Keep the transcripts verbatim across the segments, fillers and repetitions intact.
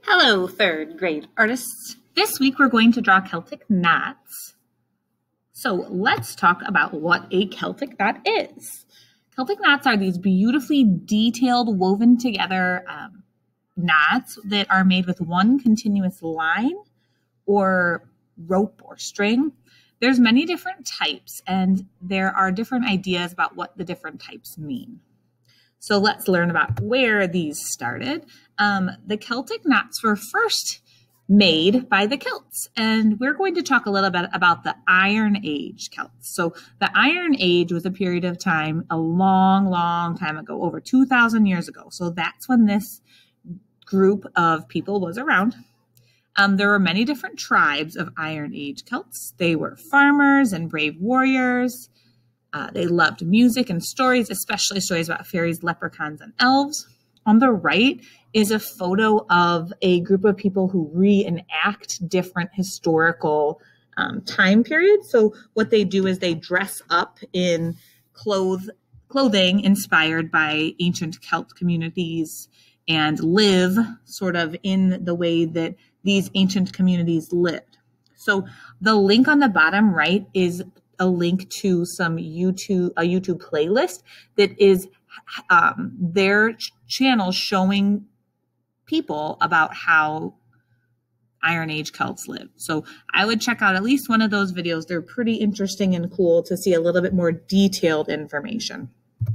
Hello, third grade artists. This week we're going to draw Celtic knots. So let's talk about what a Celtic knot is. Celtic knots are these beautifully detailed, woven together um, knots that are made with one continuous line or rope or string. There's many different types, and there are different ideas about what the different types mean. So let's learn about where these started. Um, the Celtic knots were first made by the Celts, and we're going to talk a little bit about the Iron Age Celts. So the Iron Age was a period of time a long, long time ago, over two thousand years ago. So that's when this group of people was around. Um, there were many different tribes of Iron Age Celts. They were farmers and brave warriors. Uh, they loved music and stories, especially stories about fairies, leprechauns, and elves. On the right is a photo of a group of people who reenact different historical um, time periods. So what they do is they dress up in cloth clothing inspired by ancient Celt communities and live sort of in the way that these ancient communities lived. So the link on the bottom right is a link to some YouTube, a YouTube playlist that is um, their ch channel showing people about how Iron Age Celts lived. So I would check out at least one of those videos. They're pretty interesting and cool to see a little bit more detailed information.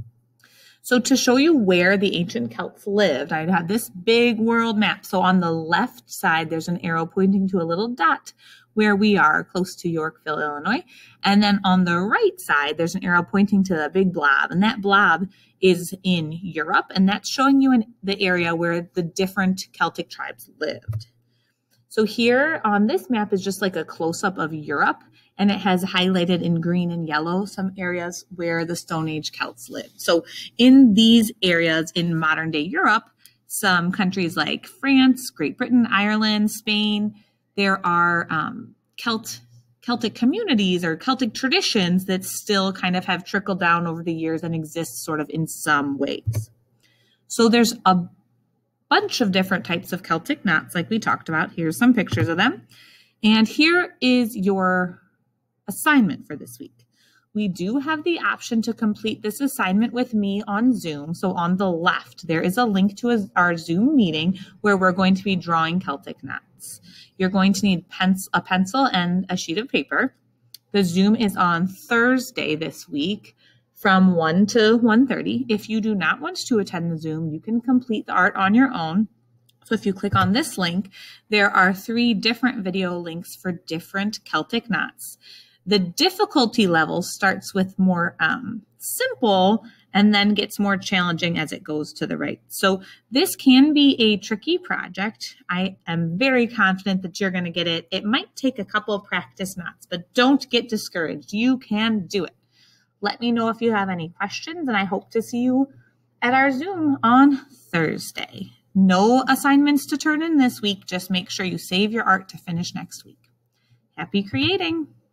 So to show you where the ancient Celts lived, I had this big world map. So on the left side, there's an arrow pointing to a little dot where we are, close to Yorkville, Illinois. And then on the right side, there's an arrow pointing to the big blob. And that blob is in Europe. And that's showing you in the area where the different Celtic tribes lived. So here on this map is just like a close-up of Europe. And it has highlighted in green and yellow some areas where the Stone Age Celts lived. So in these areas in modern day Europe, some countries like France, Great Britain, Ireland, Spain, there are um, Celt, Celtic communities or Celtic traditions that still kind of have trickled down over the years and exist sort of in some ways. So there's a bunch of different types of Celtic knots like we talked about. Here's some pictures of them. And here is your assignment for this week. We do have the option to complete this assignment with me on Zoom. So on the left, there is a link to a, our Zoom meeting where we're going to be drawing Celtic knots. You're going to need pens, a pencil and a sheet of paper. The Zoom is on Thursday this week from one to one thirty. If you do not want to attend the Zoom, you can complete the art on your own. So if you click on this link, there are three different video links for different Celtic knots. The difficulty level starts with more um, simple and then gets more challenging as it goes to the right. So this can be a tricky project. I am very confident that you're going to get it. It might take a couple of practice knots, but don't get discouraged. You can do it. Let me know if you have any questions, and I hope to see you at our Zoom on Thursday. No assignments to turn in this week. Just make sure you save your art to finish next week. Happy creating!